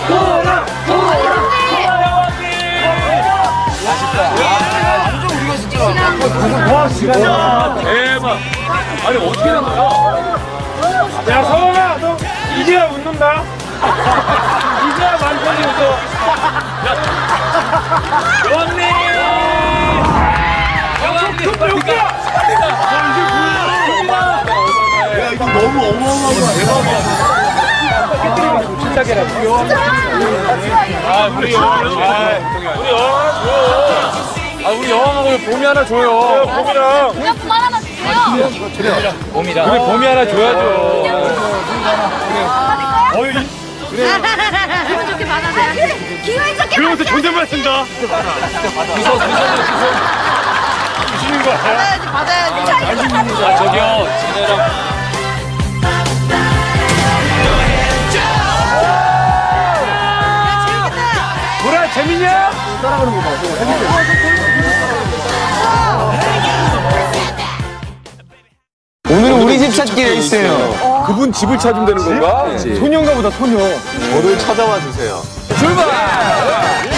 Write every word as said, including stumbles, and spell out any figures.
도랑! 도랑! 완전 우리가 진짜. 와, 진짜. 대박. 아니, 어떻게 된 거야? 야, 서원아, 너 이제야 웃는다? 이제야 만편이 웃어. 여왕님! 여왕님! 웃겨! 야, 이거 너무 어마어마한 거 아니야? 아, 우리 여왕. 우리 여왕. 아, 우리 여왕하고 봄이 하나 줘요. 봄이랑. 그냥 그만 하나 주세요. 봄이랑. 우리 봄이 하나 줘야죠. 어이, 기분 좋게 받아줘야지. 기분 좋게 그러면서 존댓말 쓴다. 비서, 비서, 비서. 주시는 거 알아? 받아야지, 받아야지. 아, 저기요. 지네랑. 뭐라, 재밌냐? 오늘은 우리 집 찾기 레이스예요. 그분 집을 찾으면 되는 건가? 소년가 보다 소녀. 저를 찾아와 주세요. 출발!